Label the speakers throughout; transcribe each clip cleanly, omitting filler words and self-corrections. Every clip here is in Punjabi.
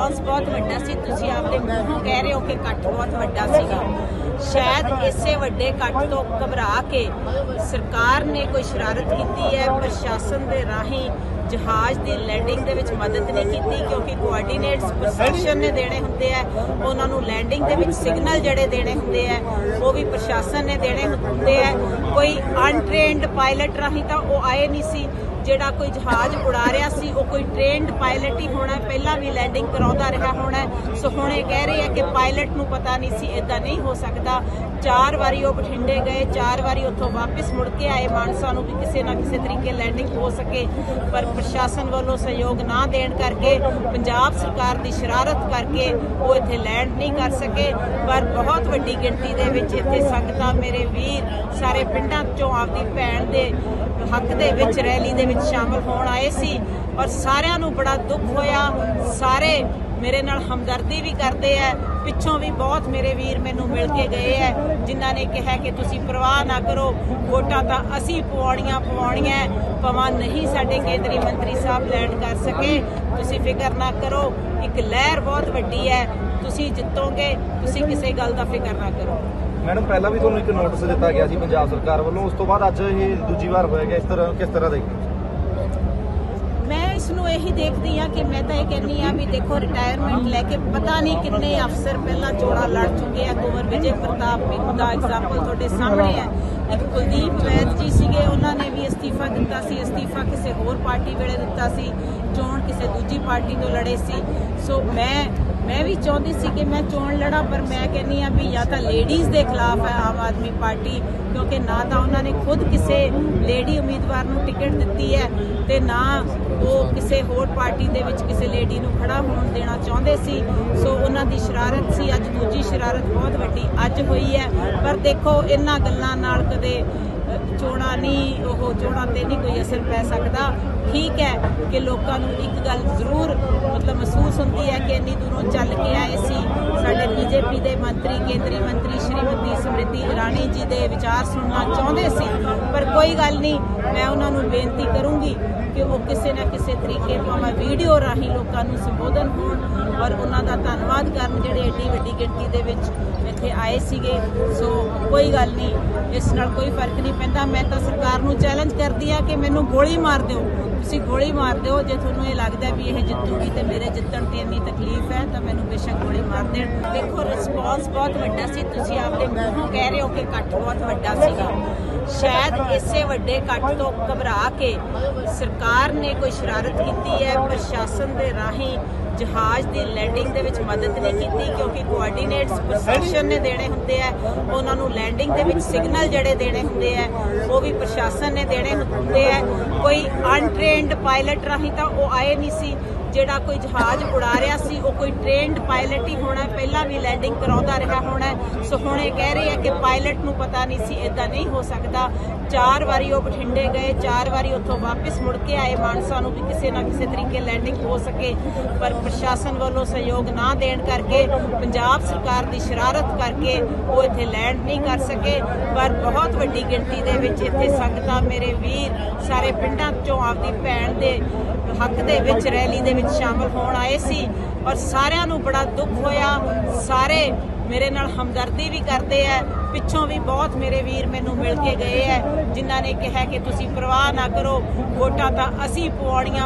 Speaker 1: ਰਿਸਪੌਂਸ ਬਹੁਤ ਵੱਡਾ ਸੀ। ਤੁਸੀਂ ਆਪਦੇ ਮੂੰਹੋਂ ਕਹਿ ਰਹੇ ਹੋ ਕਿ ਇਕੱਠ ਬਹੁਤ ਵੱਡਾ ਸੀਗਾ। ਸ਼ਾਇਦ ਇਸੇ ਵੱਡੇ ਇਕੱਠ ਤੋਂ ਘਬਰਾ ਕੇ ਸਰਕਾਰ ਨੇ ਕੋਈ ਸ਼ਰਾਰਤ ਕੀਤੀ ਹੈ। ਪ੍ਰਸ਼ਾਸਨ ਦੇ ਰਾਹੀਂ ਜਹਾਜ਼ ਦੀ ਲੈਂਡਿੰਗ ਦੇ ਵਿੱਚ ਮਦਦ ਨਹੀਂ ਕੀਤੀ, ਕਿਉਂਕਿ ਕੋਆਰਡੀਨੇਟਸ ਪ੍ਰਸ਼ਾਸਨ ਨੇ ਦੇਣੇ ਹੁੰਦੇ ਆ। ਉਹਨਾਂ ਨੂੰ ਲੈਂਡਿੰਗ ਦੇ ਵਿੱਚ ਸਿਗਨਲ ਜਿਹੜੇ ਦੇਣੇ ਹੁੰਦੇ ਆ ਉਹ ਵੀ ਪ੍ਰਸ਼ਾਸਨ ਨੇ ਦੇਣੇ ਹੁੰਦੇ ਆ। ਕੋਈ ਅਨਟ੍ਰੇਨਡ ਪਾਇਲਟ ਰਾਹੀਂ ਤਾਂ ਉਹ ਆਏ ਨਹੀਂ ਸੀ। ਜਿਹੜਾ ਕੋਈ ਜਹਾਜ਼ ਉਡਾ ਰਿਹਾ ਸੀ ਉਹ ਕੋਈ ਟ੍ਰੇਨਡ ਪਾਇਲਟ ਹੀ ਹੋਣਾ, ਪਹਿਲਾਂ ਵੀ ਲੈਂਡਿੰਗ ਕਰਾਉਂਦਾ ਰਿਹਾ ਹੋਣਾ। ਸੋ ਹੁਣ ਇਹ ਕਹਿ ਰਹੇ ਆ ਕਿ ਪਾਇਲਟ ਨੂੰ ਪਤਾ ਨਹੀਂ ਸੀ। ਇਦਾਂ ਨਹੀਂ ਹੋ ਸਕਦਾ। 4 ਵਾਰੀ ਉਹ ਬਠਿੰਡੇ ਗਏ, 4 ਵਾਰੀ ਉੱਥੋਂ ਵਾਪਸ ਮੁੜ ਕੇ ਆਏ ਮਾਨਸਾ ਨੂੰ ਵੀ ਕਿਸੇ ਨਾ ਕਿਸੇ ਤਰੀਕੇ ਲੈਂਡਿੰਗ ਹੋ ਸਕੇ, ਪਰ ਪ੍ਰਸ਼ਾਸਨ ਵੱਲੋਂ ਸਹਿਯੋਗ ਨਾ ਦੇਣ ਕਰਕੇ, ਪੰਜਾਬ ਸਰਕਾਰ ਦੀ ਸ਼ਰਾਰਤ ਕਰਕੇ ਉਹ ਇੱਥੇ ਲੈਂਡ ਨਹੀਂ ਕਰ ਸਕੇ। ਪਰ ਬਹੁਤ ਵੱਡੀ ਗਿਣਤੀ ਦੇ ਵਿੱਚ ਇੱਥੇ ਸੰਗਤਾਂ, ਮੇਰੇ ਵੀਰ ਸਾਰੇ ਪਿੰਡਾਂ ਚੋਂ ਆਪਦੀ ਭੈਣ ਦੇ ਹੱਕ ਦੇ ਵਿੱਚ ਰੈਲੀ ਦੇ ਵਿੱਚ ਸ਼ਾਮਲ ਹੋਣ ਆਏ ਸੀ ਔਰ ਸਾਰਿਆਂ ਨੂੰ ਬੜਾ ਦੁੱਖ ਹੋਇਆ। ਸਾਰੇ ਮੇਰੇ ਨਾਲ ਹਮਦਰਦੀ ਵੀ ਕਰਦੇ ਆ। ਪਿੱਛੋਂ ਵੀ ਬਹੁਤ ਮੇਰੇ ਵੀਰ ਮੈਨੂੰ ਮਿਲ ਕੇ ਗਏ ਆ ਜਿਨ੍ਹਾਂ ਨੇ ਕਿਹਾ ਕਿ ਤੁਸੀਂ ਪਰਵਾਹ ਨਾ ਕਰੋ, ਵੋਟਾਂ ਤਾਂ ਅਸੀਂ ਪਵਾਉਣੀਆਂ ਭਾਵੇਂ ਨਹੀਂ ਸਾਡੇ ਕੇਂਦਰੀ ਮੰਤਰੀ ਸਾਹਿਬ ਲੈਂਡ ਕਰ ਸਕੇ। ਤੁਸੀਂ ਫਿਕਰ ਨਾ ਕਰੋ, ਇੱਕ ਲਹਿਰ ਬਹੁਤ ਵੱਡੀ ਹੈ, ਤੁਸੀਂ ਜਿੱਤੋਗੇ, ਤੁਸੀਂ ਕਿਸੇ ਗੱਲ ਦਾ ਫਿਕਰ ਨਾ ਕਰੋ।
Speaker 2: ਮੈਡਮ ਪਹਿਲਾਂ ਵੀ ਤੁਹਾਨੂੰ ਇੱਕ ਨੋਟਿਸ ਦਿੱਤਾ ਗਿਆ ਸੀ ਪੰਜਾਬ ਸਰਕਾਰ ਵੱਲੋਂ, ਉਸ ਤੋਂ ਬਾਅਦ ਅੱਜ ਇਹ ਦੂਜੀ ਵਾਰ ਹੋਇਆ ਗਿਆ। ਕਿਸ ਤਰ੍ਹਾਂ ਦਾ
Speaker 1: ਮੈਂ ਇਸ ਨੂੰ ਇਹੀ ਦੇਖਦੀ ਹਾਂ ਕਿ ਮੈਂ ਤਾਂ ਇਹ ਕਹਿੰਦੀ ਹਾਂ ਵੀ ਦੇਖੋ, ਰਿਟਾਇਰਮੈਂਟ ਲੈ ਕੇ ਪਤਾ ਨਹੀਂ ਕਿੰਨੇ ਅਫਸਰ ਪਹਿਲਾਂ ਚੋਣਾਂ ਲੜ ਚੁੱਕੇ ਆ। ਕੁੰਵਰ ਵਿਜੇ ਪ੍ਰਤਾਪ ਦਾ ਐਗਜ਼ਾਮਪਲ ਤੁਹਾਡੇ ਸਾਹਮਣੇ ਹੈ। ਇੱਕ ਕੁਲਦੀਪ ਵੈਦ ਜੀ ਸੀਗੇ, ਉਹਨਾਂ ਨੇ ਵੀ ਅਸਤੀਫਾ ਦਿੱਤਾ ਸੀ। ਅਸਤੀਫਾ ਕਿਸੇ ਹੋਰ ਪਾਰਟੀ ਵੇਲੇ ਦਿੱਤਾ ਸੀ, ਚੋਣ ਕਿਸੇ ਦੂਜੀ ਪਾਰਟੀ ਤੋਂ ਲੜੇ ਸੀ। ਸੋ ਮੈਂ ਵੀ ਚਾਹੁੰਦੀ ਸੀ ਕਿ ਮੈਂ ਚੋਣ ਲੜਾਂ, ਪਰ ਮੈਂ ਕਹਿੰਦੀ ਹਾਂ ਵੀ ਜਾਂ ਤਾਂ ਲੇਡੀਜ਼ ਦੇ ਖਿਲਾਫ ਹੈ ਆਮ ਆਦਮੀ ਪਾਰਟੀ, ਕਿਉਂਕਿ ਨਾ ਤਾਂ ਉਹਨਾਂ ਨੇ ਖੁਦ ਕਿਸੇ ਲੇਡੀ ਉਮੀਦਵਾਰ ਨੂੰ ਟਿਕਟ ਦਿੱਤੀ ਹੈ ਤੇ ਨਾ ਉਹ ਕਿਸੇ ਹੋਰ ਪਾਰਟੀ ਦੇ ਵਿੱਚ ਕਿਸੇ ਲੇਡੀ ਨੂੰ ਖੜਾ ਹੋਣ ਦੇਣਾ ਚਾਹੁੰਦੇ ਸੀ। ਸੋ ਉਹਨਾਂ ਦੀ ਸ਼ਰਾਰਤ ਸੀ। ਅੱਜ ਦੂਜੀ ਸ਼ਰਾਰਤ ਬਹੁਤ ਵੱਡੀ ਅੱਜ ਹੋਈ ਹੈ। ਪਰ ਦੇਖੋ, ਇਹਨਾਂ ਗੱਲਾਂ ਨਾਲ ਕਦੇ ਚੋਣਾਂ ਤੇ ਨਹੀਂ ਕੋਈ ਅਸਰ ਪੈ ਸਕਦਾ। ਠੀਕ ਹੈ ਕਿ ਲੋਕਾਂ ਨੂੰ ਇੱਕ ਗੱਲ ਜ਼ਰੂਰ ਮਹਿਸੂਸ ਹੁੰਦੀ ਹੈ ਕਿ ਇੰਨੀ ਦੂਰੋਂ ਚੱਲ ਕੇ ਆਏ ਸੀ, ਸਾਡੇ ਬੀਜੇਪੀ ਦੇ ਮੰਤਰੀ, ਕੇਂਦਰੀ ਮੰਤਰੀ ਸ਼੍ਰੀਮਤੀ ਸਮ੍ਰਿਤੀ ਇਰਾਨੀ ਜੀ ਦੇ ਵਿਚਾਰ ਸੁਣਨਾ ਚਾਹੁੰਦੇ ਸੀ। ਪਰ ਕੋਈ ਗੱਲ ਨਹੀਂ, ਮੈਂ ਉਹਨਾਂ ਨੂੰ ਬੇਨਤੀ ਕਰੂੰਗੀ ਕਿ ਉਹ ਕਿਸੇ ਨਾ ਕਿਸੇ ਤਰੀਕੇ ਭਾਵੇਂ ਵੀਡੀਓ ਰਾਹੀਂ ਲੋਕਾਂ ਨੂੰ ਸੰਬੋਧਨ ਹੋਣ ਔਰ ਉਹਨਾਂ ਦਾ ਧੰਨਵਾਦ ਕਰਨ ਜਿਹੜੇ ਐਡੀ ਵੱਡੀ ਗਿਣਤੀ ਦੇ ਵਿੱਚ ਇੱਥੇ ਆਏ ਸੀਗੇ। ਸੋ ਕੋਈ ਗੱਲ ਨਹੀਂ, ਇਸ ਨਾਲ ਕੋਈ ਫਰਕ ਨਹੀਂ ਪੈਂਦਾ। ਮੈਂ ਤਾਂ ਸਰਕਾਰ ਨੂੰ ਚੈਲੰਜ ਕਰਦੀ ਹਾਂ ਕਿ ਮੈਨੂੰ ਗੋਲੀ ਮਾਰ ਦਿਓ, ਤੁਸੀਂ ਗੋਲੀ ਮਾਰ ਦਿਓ। ਜੇ ਤੁਹਾਨੂੰ ਇਹ ਲੱਗਦਾ ਵੀ ਇਹ ਜਿੱਤੂਗੀ ਤੇ ਮੇਰੇ ਜਿੱਤਣ ਤੇ ਇੰਨੀ ਤਕਲੀਫ ਹੈ ਤਾਂ ਮੈਨੂੰ ਬੇਸ਼ੱਕ ਗੋਲੀ ਮਾਰ ਦੇਣ। ਦੇਖੋ, ਰਿਸਪੌਂਸ ਬਹੁਤ ਵੱਡਾ ਸੀ। ਤੁਸੀਂ ਆਪਦੇ ਮੂੰਹੋਂ ਕਹਿ ਰਹੇ ਹੋ ਕਿ ਇਕੱਠ ਬਹੁਤ ਵੱਡਾ ਸੀਗਾ। ਸ਼ਾਇਦ ਇਸੇ ਵੱਡੇ ਇਕੱਠ ਤੋਂ ਘਬਰਾ ਕੇ ਸਰਕਾਰ ਨੇ ਕੋਈ ਸ਼ਰਾਰਤ ਕੀਤੀ ਹੈ। ਪ੍ਰਸ਼ਾਸਨ ਦੇ ਰਾਹੀਂ ਜਹਾਜ਼ ਦੀ ਲੈਂਡਿੰਗ ਦੇ ਵਿੱਚ ਮਦਦ ਨਹੀਂ ਕੀਤੀ, ਕਿਉਂਕਿ ਕੋਆਰਡੀਨੇਟਸ ਪ੍ਰਸ਼ਾਸਨ ਨੇ ਦੇਣੇ ਹੁੰਦੇ ਆ। ਉਹਨਾਂ ਨੂੰ ਲੈਂਡਿੰਗ ਦੇ ਵਿੱਚ ਸਿਗਨਲ ਜਿਹੜੇ ਦੇਣੇ ਹੁੰਦੇ ਆ ਉਹ ਵੀ ਪ੍ਰਸ਼ਾਸਨ ਨੇ ਦੇਣੇ ਹੁੰਦੇ ਆ। ਕੋਈ ਅਨਟ੍ਰੇਨਡ ਪਾਇਲਟ ਰਾਹੀਂ ਤਾਂ ਉਹ ਆਏ ਨਹੀਂ ਸੀ। ਜਿਹੜਾ ਕੋਈ ਜਹਾਜ਼ ਉਡਾ ਰਿਹਾ ਸੀ ਉਹ ਕੋਈ ਟ੍ਰੇਨਡ ਪਾਇਲਟ ਹੀ ਹੋਣਾ, ਪਹਿਲਾਂ ਵੀ ਲੈਂਡਿੰਗ ਕਰਾਉਂਦਾ ਰਿਹਾ ਹੋਣਾ। ਸੋ ਹੁਣ ਇਹ ਕਹਿ ਰਹੇ ਆ ਕਿ ਪਾਇਲਟ ਨੂੰ ਪਤਾ ਨਹੀਂ ਸੀ। ਇਦਾਂ ਨਹੀਂ ਹੋ ਸਕਦਾ। 4 ਵਾਰੀ ਉਹ ਬਠਿੰਡੇ ਗਏ, 4 ਵਾਰੀ ਉੱਥੋਂ ਵਾਪਸ ਮੁੜ ਕੇ ਆਏ ਮਾਨਸਾ ਨੂੰ ਵੀ ਕਿਸੇ ਨਾ ਕਿਸੇ ਤਰੀਕੇ ਲੈਂਡਿੰਗ ਹੋ ਸਕੇ, ਪਰ ਪ੍ਰਸ਼ਾਸਨ ਵੱਲੋਂ ਸਹਿਯੋਗ ਨਾ ਦੇਣ ਕਰਕੇ, ਪੰਜਾਬ ਸਰਕਾਰ ਦੀ ਸ਼ਰਾਰਤ ਕਰਕੇ ਉਹ ਇੱਥੇ ਲੈਂਡ ਨਹੀਂ ਕਰ ਸਕੇ। ਪਰ ਬਹੁਤ ਵੱਡੀ ਗਿਣਤੀ ਦੇ ਵਿੱਚ ਇੱਥੇ ਸੰਗਤਾਂ, ਮੇਰੇ ਵੀਰ ਸਾਰੇ ਪਿੰਡਾਂ ਚੋਂ ਆਪਦੀ ਭੈਣ ਦੇ ਹੱਕ ਦੇ ਵਿੱਚ ਰੈਲੀ ਦੇ ਵਿੱਚ ਸ਼ਾਮਲ ਹੋਣ ਆਏ ਸੀ ਔਰ ਸਾਰਿਆਂ ਨੂੰ ਬੜਾ ਦੁੱਖ ਹੋਇਆ। ਸਾਰੇ ਮੇਰੇ ਨਾਲ ਹਮਦਰਦੀ ਵੀ ਕਰਦੇ ਆ। ਪਿੱਛੋਂ ਵੀ ਬਹੁਤ ਮੇਰੇ ਵੀਰ ਮੈਨੂੰ ਮਿਲ ਕੇ ਗਏ ਆ ਜਿਨ੍ਹਾਂ ਨੇ ਕਿਹਾ ਕਿ ਤੁਸੀਂ ਪਰਵਾਹ ਨਾ ਕਰੋ, ਵੋਟਾਂ ਤਾਂ ਅਸੀਂ ਪਵਾਉਣੀਆਂ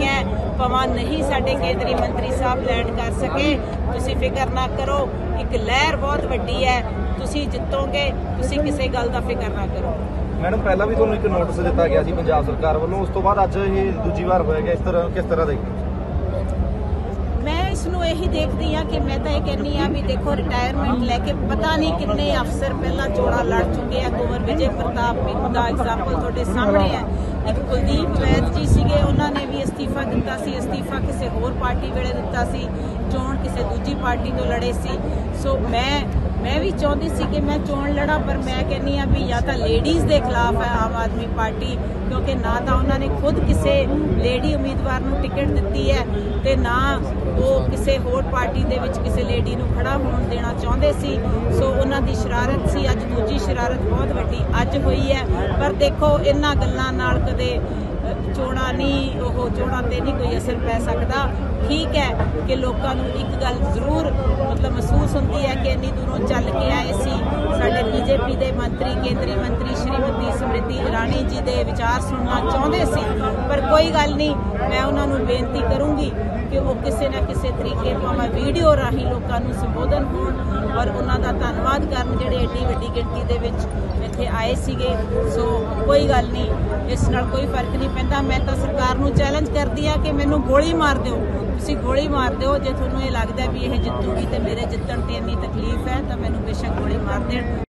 Speaker 1: ਭਾਵੇਂ ਨਹੀਂ ਸਾਡੇ ਕੇਂਦਰੀ ਮੰਤਰੀ ਸਾਹਿਬ ਲੈਂਡ ਕਰ ਸਕੇ। ਤੁਸੀਂ ਫਿਕਰ ਨਾ ਕਰੋ, ਇੱਕ ਲਹਿਰ ਬਹੁਤ ਵੱਡੀ ਹੈ, ਤੁਸੀਂ ਜਿੱਤੋਗੇ, ਤੁਸੀਂ ਕਿਸੇ ਗੱਲ ਦਾ ਫਿਕਰ ਨਾ ਕਰੋ।
Speaker 2: ਮੈਡਮ ਪਹਿਲਾਂ ਵੀ ਤੁਹਾਨੂੰ ਇੱਕ ਨੋਟਿਸ ਦਿੱਤਾ ਗਿਆ ਸੀ ਪੰਜਾਬ ਸਰਕਾਰ ਵੱਲੋਂ, ਉਸ ਤੋਂ ਬਾਅਦ ਅੱਜ ਇਹ ਦੂਜੀ ਵਾਰ ਹੋਇਆ ਗਿਆ। ਕਿਸ ਤਰ੍ਹਾਂ ਦਾ
Speaker 1: ਮੈਂ ਇਸ ਨੂੰ ਇਹੀ ਦੇਖਦੀ ਹਾਂ ਕਿ ਮੈਂ ਤਾਂ ਇਹ ਕਹਿੰਦੀ ਹਾਂ ਵੀ ਦੇਖੋ, ਰਿਟਾਇਰਮੈਂਟ ਲੈ ਕੇ ਪਤਾ ਨਹੀਂ ਕਿੰਨੇ ਅਫਸਰ ਪਹਿਲਾਂ ਚੋਣਾਂ ਲੜ ਚੁੱਕੇ ਆ। ਕੁੰਵਰ ਵਿਜੇ ਪ੍ਰਤਾਪ ਦਾ ਐਗਜ਼ਾਮਪਲ ਤੁਹਾਡੇ ਸਾਹਮਣੇ ਹੈ। ਇੱਕ ਕੁਲਦੀਪ ਵੈਦ ਜੀ ਸੀਗੇ, ਉਹਨਾਂ ਨੇ ਵੀ ਅਸਤੀਫਾ ਦਿੱਤਾ ਸੀ। ਅਸਤੀਫਾ ਕਿਸੇ ਹੋਰ ਪਾਰਟੀ ਵੇਲੇ ਦਿੱਤਾ ਸੀ, ਚੋਣ ਕਿਸੇ ਦੂਜੀ ਪਾਰਟੀ ਤੋਂ ਲੜੇ ਸੀ। ਸੋ ਮੈਂ ਵੀ ਚਾਹੁੰਦੀ ਸੀ ਕਿ ਮੈਂ ਚੋਣ ਲੜਾਂ, ਪਰ ਮੈਂ ਕਹਿੰਦੀ ਹਾਂ ਵੀ ਜਾਂ ਤਾਂ ਲੇਡੀਜ਼ ਦੇ ਖਿਲਾਫ ਹੈ ਆਮ ਆਦਮੀ ਪਾਰਟੀ, ਕਿਉਂਕਿ ਨਾ ਤਾਂ ਉਹਨਾਂ ਨੇ ਖੁਦ ਕਿਸੇ ਲੇਡੀ ਉਮੀਦਵਾਰ ਨੂੰ ਟਿਕਟ ਦਿੱਤੀ ਹੈ ਤੇ ਨਾ ਉਹ ਕਿਸੇ ਹੋਰ ਪਾਰਟੀ ਦੇ ਵਿੱਚ ਕਿਸੇ ਲੇਡੀ ਨੂੰ ਖੜਾ ਹੋਣ ਦੇਣਾ ਚਾਹੁੰਦੇ ਸੀ। ਸੋ ਉਹਨਾਂ ਦੀ ਸ਼ਰਾਰਤ ਸੀ। ਅੱਜ ਦੂਜੀ ਸ਼ਰਾਰਤ ਬਹੁਤ ਵੱਡੀ ਅੱਜ ਹੋਈ ਹੈ। ਪਰ ਦੇਖੋ, ਇਹਨਾਂ ਗੱਲਾਂ ਨਾਲ ਕਦੇ ਚੋਣਾਂ ਨਹੀਂ, ਉਹ ਚੋਣਾਂ ਤੇ ਨਹੀਂ ਕੋਈ ਅਸਰ ਪੈ ਸਕਦਾ। ਠੀਕ ਹੈ ਕਿ ਲੋਕਾਂ ਨੂੰ ਇੱਕ ਗੱਲ ਜ਼ਰੂਰ ਮਤਲਬ ਮਹਿਸੂਸ ਹੁੰਦੀ ਹੈ ਕਿ ਇੰਨੀ ਦੂਰੋਂ ਚੱਲ ਕੇ ਆਏ ਸੀ, ਸਾਡੇ ਬੀਜੇਪੀ ਦੇ ਮੰਤਰੀ, ਕੇਂਦਰੀ ਮੰਤਰੀ ਸ਼੍ਰੀਮਤੀ ਸਮ੍ਰਿਤੀ ਇਰਾਨੀ ਜੀ ਦੇ ਵਿਚਾਰ ਸੁਣਨਾ ਚਾਹੁੰਦੇ ਸੀ, ਪਰ ਕੋਈ ਗੱਲ ਨਹੀਂ, ਮੈਂ ਉਹਨਾਂ ਨੂੰ ਬੇਨਤੀ ਕਰੂੰਗੀ ਕਿ ਉਹ ਕਿਸੇ ਨਾ ਕਿਸੇ ਤਰੀਕੇ ਭਾਵੇਂ ਵੀਡੀਓ ਰਾਹੀਂ ਲੋਕਾਂ ਨੂੰ ਸੰਬੋਧਨ ਹੋਣ ਔਰ ਉਹਨਾਂ ਦਾ ਧੰਨਵਾਦ ਕਰਨ ਜਿਹੜੇ ਏਡੀ ਵੱਡੀ ਗਿਣਤੀ ਦੇ ਵਿੱਚ ਇੱਥੇ ਆਏ ਸੀਗੇ। ਸੋ ਕੋਈ ਗੱਲ ਨਹੀਂ, ਇਸ ਨਾਲ ਕੋਈ ਫਰਕ ਨਹੀਂ ਪੈਂਦਾ। ਮੈਂ ਤਾਂ ਸਰਕਾਰ ਨੂੰ ਚੈਲੰਜ ਕਰਦੀ ਆ ਕਿ ਮੈਨੂੰ ਗੋਲੀ ਮਾਰ ਦਿਓ, ਤੁਸੀਂ ਗੋਲੀ ਮਾਰ ਦਿਓ ਜੇ ਤੁਹਾਨੂੰ ਇਹ ਲੱਗਦਾ ਵੀ ਇਹ ਜਿੱਤੂਗੀ ਤੇ ਮੇਰੇ ਜਿੱਤਣ ਤੇ ਇੰਨੀ ਤਕਲੀਫ ਹੈ ਤਾਂ ਮੈਨੂੰ ਬੇਸ਼ੱਕ ਗੋਲੀ ਮਾਰ ਦੇਣ।